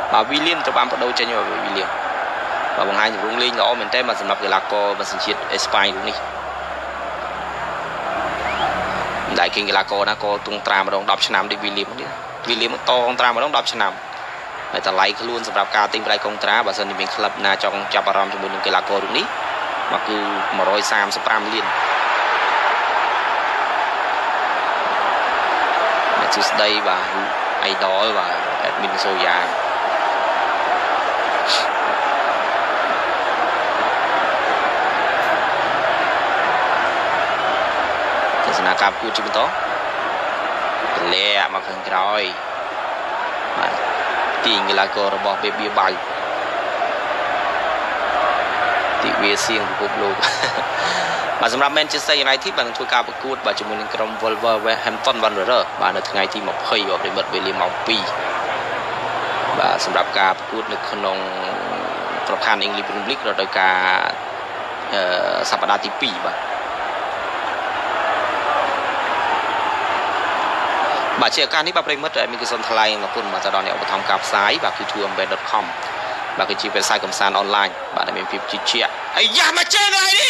bà William cho bạn bắt đầu chơi nhau với William và bằng hai những rung linh đó mình thấy mà sầm lập cái là co và sinh chiết Spain đúng đi đại kinh cái là co nó co tung tra mà đong đập năm đi William to con tra mà đong đập năm lại ta lấy cái luôn sầm lập cả team lại con tra và sân thì mình club na trong chập aram cho mình cái là co đúng đi mà cứ mà rồi sam spam liên Tuesday và ai đó và admin Soya cái nào cặp của chúng tôi lẹ mà không rồi tiền cái là cô bỏ về bia bay thì về xiên của cuộc luôn màสำหรับ Manchester United បានធ្វើការប្រកួតបាទជាមួយនឹងក្រុម Wolverhampton Wanderers បាទនៅថ្ងៃទី20របស់ប្រិមិត្តវេលាម៉ោង2បាទសម្រាប់ការប្រកួតនៅក្នុងប្រព័ន្ធ English Premier League រដូវកាលសប្តាហ៍ទី2បាទជាឱកាសនេះបាទប្រិមិត្តមានគសនថ្លែងអរគុណមកទៅដល់អ្នកឧបត្ថម្ភការផ្សាយបាទគឺ trueambed.com បាទគឺជាវេបសាយកំសាន្តអនឡាញបាទដែលមានភាពជឿជាក់អាយ៉ាមកជើងហើយនេះ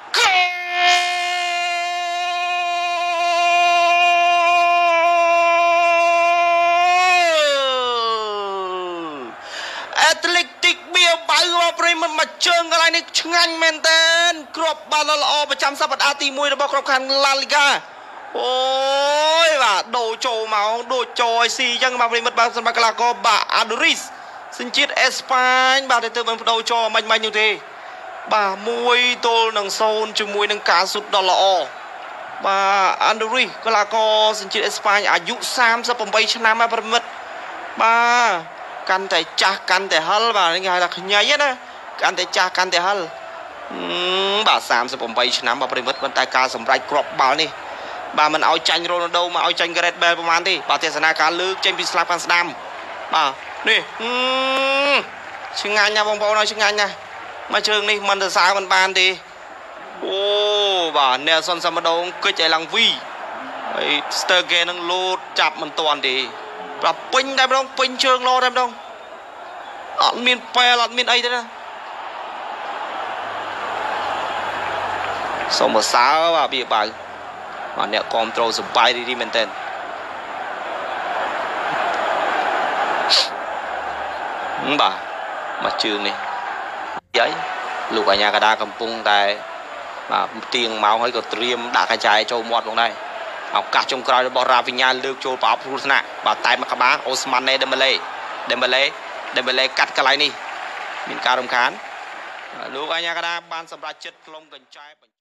Athletic វាបើមកប្រិមត្តមកជើងកន្លែងនេះឆ្ងាញ់មែនតើគ្រាប់បាល់ល្អប្រចាំសប្តាហ៍ទី1របស់ក្រុមខាង La Liga អូយបាទដូរចូលមកដូចចូលឲ្យស៊ីអញ្ចឹងបាទប្រិមត្តបាទសម្រាប់កីឡាករបាទ Adoris សញ្ជាតិអេស្ប៉ាញបាទទៅបានបដូរចូលមិននោះទេបាទ1-0ជាមួយនឹងការស៊ុតដ៏ល្អបាទ Adoris កីឡាករសញ្ជាតិអេស្ប៉ាញអាយុ38ឆ្នាំបាទប្រិមត្តបាទកាន់តែចាស់កាន់តែហិលបាទគេហៅថាខ្ញីណាកាន់តែចាស់កាន់តែហិលបាទ38ឆ្នាំបាទប្រិមិត្តប៉ុន្តែការសម្រេចគ្រាប់បាល់នេះបាទមិនឲ្យចាញ់រ៉ូណាល់ដូមកឲ្យចាញ់ Gareth Bale ប្រហែលទេបាទទេសនាការលើកចេញពីស្លាបខាងស្ដាំបាទនេះឆ្ងាញ់ណាបងប្អូនអើយឆ្ងាញ់ណាមកជើងនេះមិនទៅសើមិនបានទេអូបាទ Nelson Semedo គិចឲ្យឡើងវីហើយ Sterling នឹងលោតចាប់មិនទាន់ទេប្រាប់ពេញតែម្ដងពេញជើងលោតែម្ដងអត់មានពេលអត់មានអីទេណាសូមសើបាទវាបើបាទអ្នកគ្រប់ត្រូលសបាយរីមែនតើបាទមកជើងនេះយាយលោកអាញាកដាកំពុងតែបាទទៀងមកហើយក៏ត្រៀមដាក់កាចាយចូលមាត់ផងដែរឱកាសចុងក្រោយរបស់ Rafinha លើកចូលប្រអប់គ្រោះថ្នាក់បាទតែមកក្បាល Ousmane Dembele កាត់កន្លែងនេះមានការរំខានលោកអាញាកដាបានសម្រេចចិត្តខ្លុំកញ្ចែ